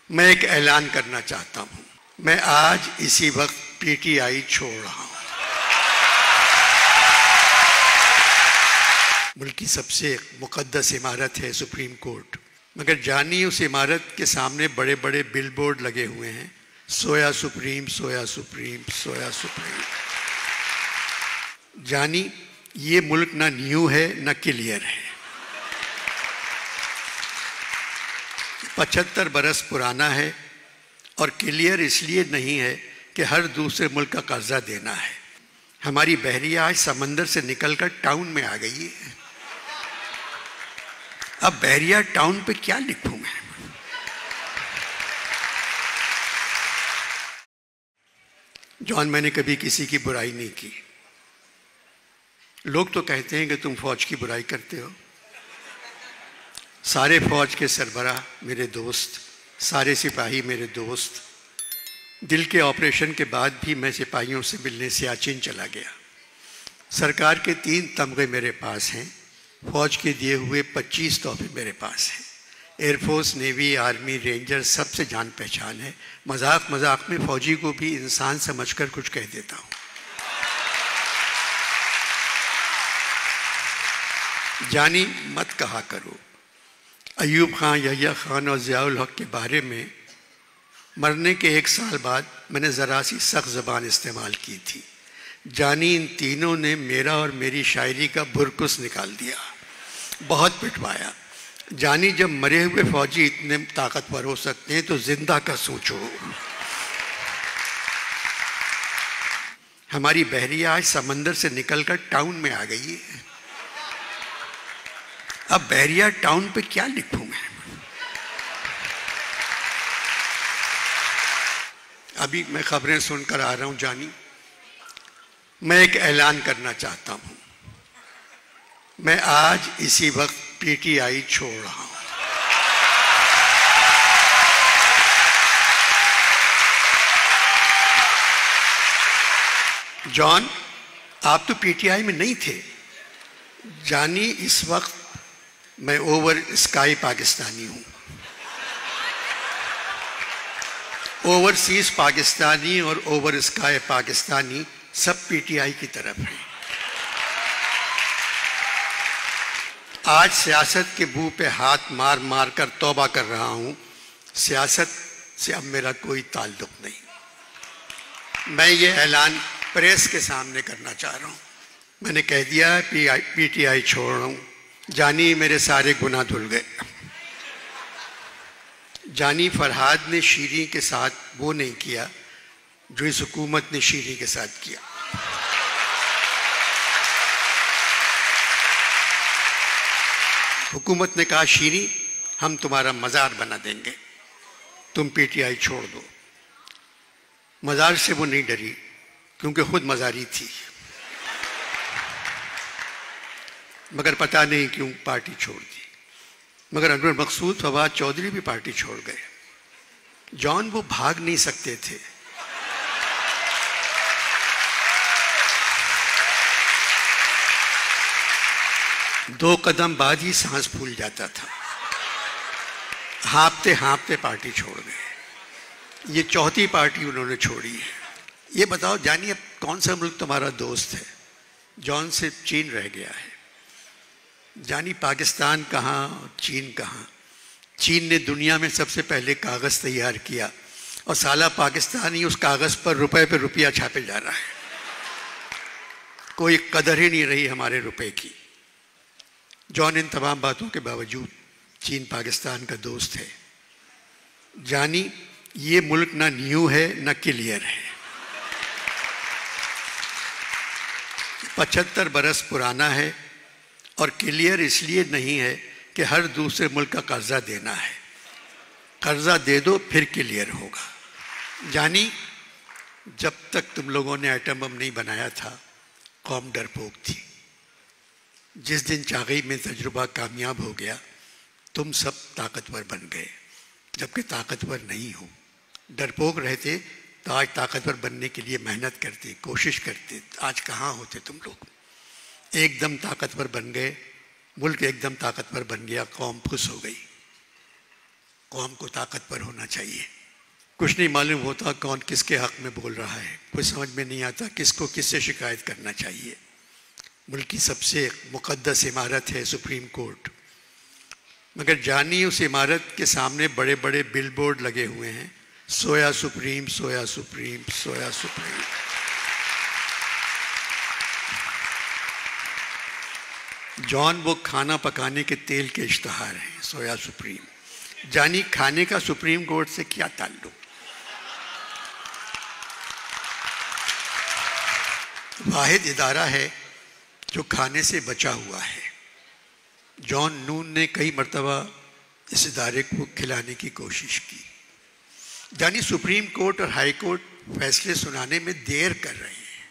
میں ایک اعلان کرنا چاہتا ہوں، میں آج اسی وقت پی ٹی آئی چھوڑ رہا ہوں۔ ملک کی سب سے مقدس عمارت ہے سپریم کورٹ، مگر جانی اس عمارت کے سامنے بڑے بڑے بل بورڈ لگے ہوئے ہیں، Soya Supreme, Soya Supreme, Soya Supreme. جانی یہ ملک نہ نیو ہے نہ کلیئر ہے، 75 برس پرانا ہے، اور کلیئر اس لیے نہیں ہے کہ ہر دوسرے ملک کا قرضہ دینا ہے۔ ہماری بحریہ آج سمندر سے نکل کر ٹاؤن میں آ گئی ہے۔ اب بحریہ ٹاؤن پہ کیا لکھوں میں؟ جان، میں نے کبھی کسی کی برائی نہیں کی۔ لوگ تو کہتے ہیں کہ تم فوج کی برائی کرتے ہو۔ سارے فوج کے سربراہ میرے دوست، سارے سپاہی میرے دوست۔ دل کے آپریشن کے بعد بھی میں سپاہیوں سے ملنے سیاچن چلا گیا۔ سرکار کے 3 تمغے میرے پاس ہیں، فوج کے دیے ہوئے 25 تحفے میرے پاس ہیں۔ Air force, navy, army, ranger سب سے جان پہچان ہے۔ مذاق مذاق میں فوجی کو بھی انسان سمجھ کر کچھ کہہ دیتا ہوں۔ جانی مت کہا کرو۔ ایوب خان، یحییٰ خان اور ضیاء الحق کے بارے میں مرنے کے 1 سال بعد میں نے ذرا سی سخت زبان استعمال کی تھی۔ جانی ان تینوں نے میرا اور میری شاعری کا بھرکس نکال دیا، بہت پٹوایا۔ جانی، جب مرے ہوئے فوجی اتنے طاقتور ہو سکتے ہیں تو زندہ کا سوچو۔ ہماری بحریہ آج سمندر سے نکل کر ٹاؤن میں آ گئی ہے۔ اب بحریہ ٹاؤن پہ کیا لکھوں میں؟ ابھی میں خبریں سن کر آ رہا ہوں جانی۔ میں ایک اعلان کرنا چاہتا ہوں، میں آج اسی وقت پی ٹی آئی چھوڑ رہا ہوں۔ جان، آپ تو پی ٹی آئی میں نہیں تھے۔ جانی، اس وقت میں اوور اسکائی پاکستانی ہوں۔ اوورسیز پاکستانی اور اوور اسکائی پاکستانی سب پی ٹی آئی کی طرف ہیں۔ آج سیاست کے بو پہ ہاتھ مار مار کر توبہ کر رہا ہوں۔ سیاست سے اب میرا کوئی تعلق نہیں۔ میں یہ اعلان پریس کے سامنے کرنا چاہ رہا ہوں۔ میں نے کہہ دیا پی ٹی آئی چھوڑ رہا ہوں۔ جانی، میرے سارے گناہ دھل گئے۔ جانی، فرہاد نے شیریں کے ساتھ وہ نہیں کیا جو اس حکومت نے شیریں کے ساتھ کیا۔ حکومت نے کہا شیریں ہم تمہارا مزار بنا دیں گے، تم پی ٹی آئی چھوڑ دو۔ مزار سے وہ نہیں ڈری کیونکہ خود مزاری تھی، مگر پتہ نہیں کیوں پارٹی چھوڑ دی۔ مگر انور مقصود، فواد چودھری بھی پارٹی چھوڑ گئے۔ جان، وہ بھاگ نہیں سکتے تھے۔ دو قدم بعد ہی سانس پھول جاتا تھا۔ ہانپتے ہانپتے پارٹی چھوڑ گئے۔ یہ 4تھی پارٹی انہوں نے چھوڑی ہے۔ یہ بتاؤ جانی، اب کون سا ملک تمہارا دوست ہے؟ جان، سے چین رہ گیا ہے۔ جانی، پاکستان کہاں، چین کہاں؟ چین نے دنیا میں سب سے پہلے کاغذ تیار کیا، اور سالہ پاکستانی اس کاغذ پر روپے پہ روپیہ چھاپے جا رہا ہے۔ کوئی قدر ہی نہیں رہی ہمارے روپے کی۔ جان، ان تمام باتوں کے باوجود چین پاکستان کا دوست ہے۔ جانی، یہ ملک نہ نیو ہے نہ کلیئر ہے، 75 برس پرانا ہے، اور کلیئر اس لیے نہیں ہے کہ ہر دوسرے ملک کا قرضہ دینا ہے۔ قرضہ دے دو پھر کلیئر ہوگا۔ جانی، جب تک تم لوگوں نے ایٹم بم نہیں بنایا تھا قوم ڈرپوک تھی۔ جس دن چاغی میں تجربہ کامیاب ہو گیا تم سب طاقتور بن گئے، جبکہ طاقتور نہیں ہو۔ ڈرپوک رہتے تو آج طاقتور بننے کے لیے محنت کرتے، کوشش کرتے۔ آج کہاں ہوتے تم لوگ؟ ایک دم طاقتور بن گئے، ملک ایک دم طاقتور بن گیا، قوم خوش ہو گئی۔ قوم کو طاقتور ہونا چاہیے. کچھ نہیں معلوم ہوتا کون کس کے حق میں بول رہا ہے. کچھ سمجھ میں نہیں آتا کس کو کس سے شکایت کرنا چاہیے. ملک کی سب سے مقدس عمارت ہے سپریم کورٹ، مگر جانی اس عمارت کے سامنے بڑے بڑے بل بورڈ لگے ہوئے ہیں، Soya Supreme, Soya Supreme, Soya Supreme. جان وہ کھانا پکانے کے تیل کے اشتہار ہیں، سویا سپریم. جانی کھانے کا سپریم کورٹ سے کیا تعلق؟ واحد ادارہ ہے جو کھانے سے بچا ہوا ہے. جان نون نے کئی مرتبہ اس ادارے کو کھلانے کی کوشش کی. جانی سپریم کورٹ اور ہائی کورٹ فیصلے سنانے میں دیر کر رہے ہیں.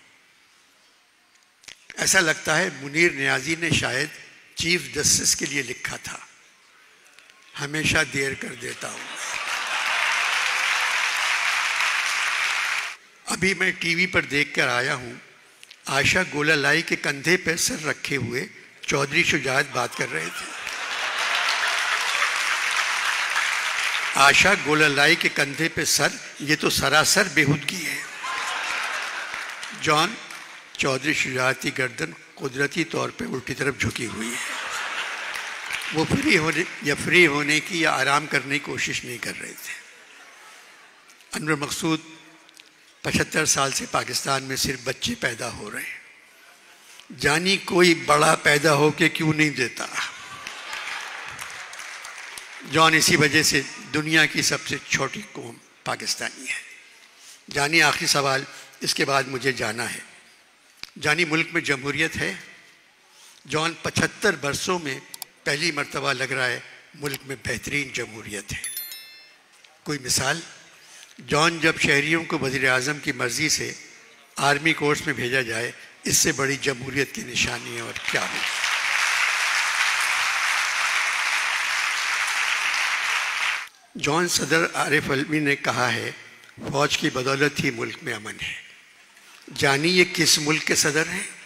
ایسا لگتا ہے منیر نیازی نے شاید چیف جسٹس کے لیے لکھا تھا، ہمیشہ دیر کر دیتا ہوں. ابھی میں ٹی وی پر دیکھ کر آیا ہوں، عائشہ گولالائی کے کندھے پہ سر رکھے ہوئے چودھری شجاعت بات کر رہے تھے. عائشہ گولالائی کے کندھے پہ سر، یہ تو سراسر بےہودگی ہے. جان چودھری شجاعت کی گردن قدرتی طور پہ الٹی طرف جھکی ہوئی ہے. وہ فری ہونے کی یا آرام کرنے کی کوشش نہیں کر رہے تھے. انور مقصود 75 سال سے پاکستان میں صرف بچے پیدا ہو رہے ہیں. جانی کوئی بڑا پیدا ہو کے کیوں نہیں دیتا؟ جان اسی وجہ سے دنیا کی سب سے چھوٹی قوم پاکستانی ہے. جانی آخری سوال، اس کے بعد مجھے جانا ہے. جانی ملک میں جمہوریت ہے؟ جان 75 برسوں میں پہلی مرتبہ لگ رہا ہے ملک میں بہترین جمہوریت ہے. کوئی مثال؟ جان جب شہریوں کو وزیر اعظم کی مرضی سے آرمی کورس میں بھیجا جائے، اس سے بڑی جمہوریت کی نشانی اور کیا ہو؟ جان صدر عارف علوی نے کہا ہے فوج کی بدولت ہی ملک میں امن ہے. جانی یہ کس ملک کے صدر ہیں؟